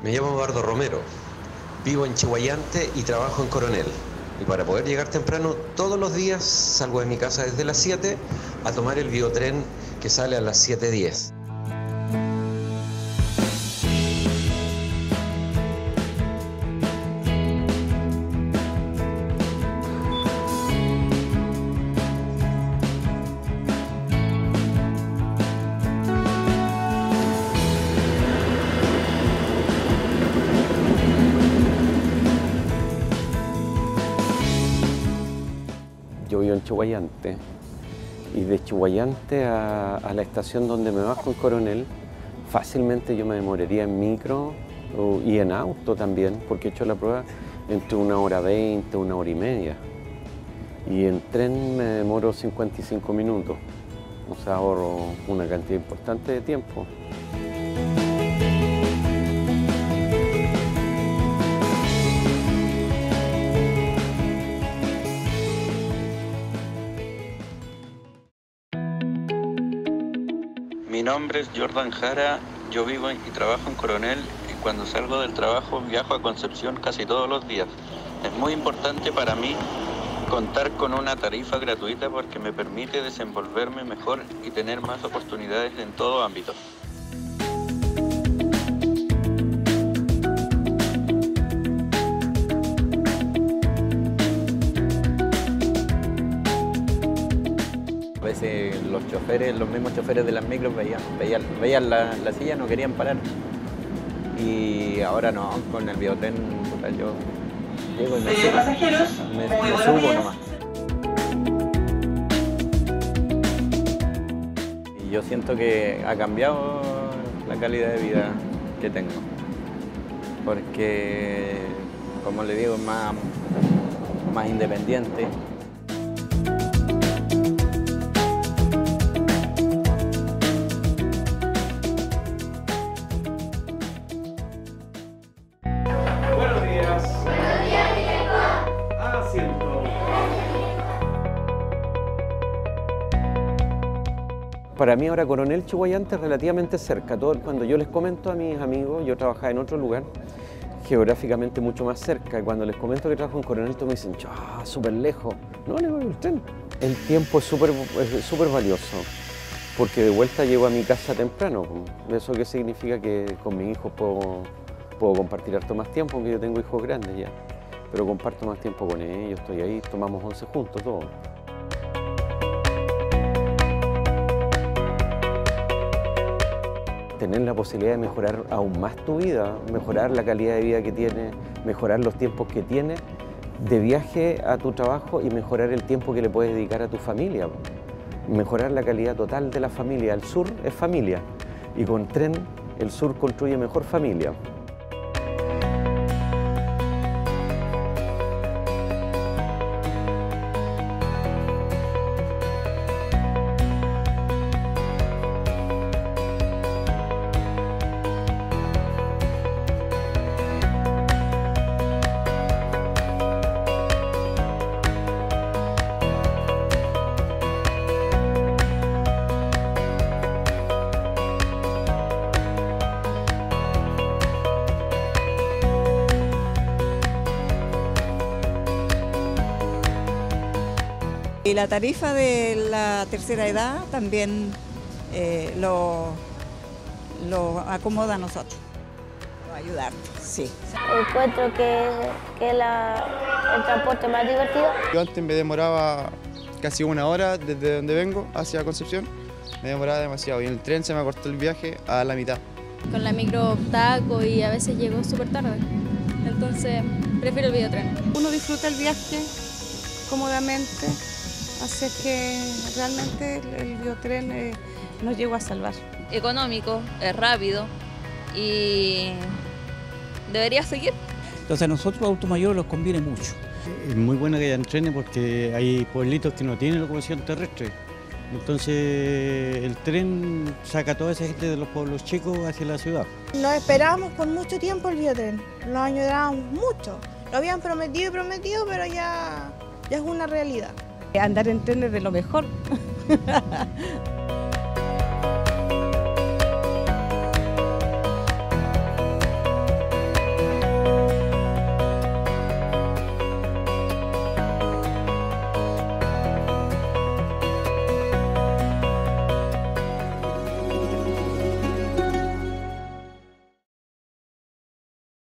Me llamo Eduardo Romero, vivo en Chillhuayante y trabajo en Coronel. Y para poder llegar temprano, todos los días salgo de mi casa desde las 7 a tomar el biotren que sale a las 7:10. Yo vivo en Chillhuayante y de Chillhuayante a la estación donde me bajo en Coronel, fácilmente yo me demoraría en micro y en auto también, porque he hecho la prueba entre 1 hora 20, 1 hora y media. Y en tren me demoro 55 minutos, o sea, ahorro una cantidad importante de tiempo. Mi nombre es Jordan Jara, yo vivo y trabajo en Coronel y cuando salgo del trabajo viajo a Concepción casi todos los días. Es muy importante para mí contar con una tarifa gratuita porque me permite desenvolverme mejor y tener más oportunidades en todo ámbito. A veces los mismos choferes de las micros veían la silla, no querían parar. Y ahora no, con el biotren, puta, yo llego y me subo nomás. Y yo siento que ha cambiado la calidad de vida que tengo. Porque, como le digo, es más independiente. Para mí ahora Coronel Chillhuayante es relativamente cerca. Cuando yo les comento a mis amigos, yo trabajaba en otro lugar, geográficamente mucho más cerca, y cuando les comento que trabajo en Coronel, todos me dicen, súper lejos. No, le voy el tren. El tiempo es súper valioso, porque de vuelta llego a mi casa temprano. ¿Eso qué significa? Que con mis hijos puedo compartir harto más tiempo, aunque yo tengo hijos grandes ya. Pero comparto más tiempo con ellos, estoy ahí, tomamos 11 juntos, todos. Tener la posibilidad de mejorar aún más tu vida, mejorar la calidad de vida que tienes, mejorar los tiempos que tienes de viaje a tu trabajo y mejorar el tiempo que le puedes dedicar a tu familia. Mejorar la calidad total de la familia. El sur es familia y con tren el sur construye mejor familia. Y la tarifa de la tercera edad también lo acomoda a nosotros, nos va a ayudar, sí. Encuentro que el transporte más divertido. Yo antes me demoraba casi 1 hora desde donde vengo hacia Concepción, me demoraba demasiado y en el tren se me acortó el viaje a la mitad. Con la micro taco y a veces llego súper tarde, entonces prefiero el biotren. Uno disfruta el viaje cómodamente, así que realmente el biotren nos llegó a salvar. Económico, es rápido y debería seguir. Entonces a nosotros adultos mayores los conviene mucho. Es muy bueno que hayan trenes porque hay pueblitos que no tienen locomoción terrestre. Entonces el tren saca a toda esa gente de los pueblos chicos hacia la ciudad. Nos esperábamos por mucho tiempo el biotren, lo añorábamos mucho. Lo habían prometido y prometido, pero ya es una realidad. Andar en tren es de lo mejor.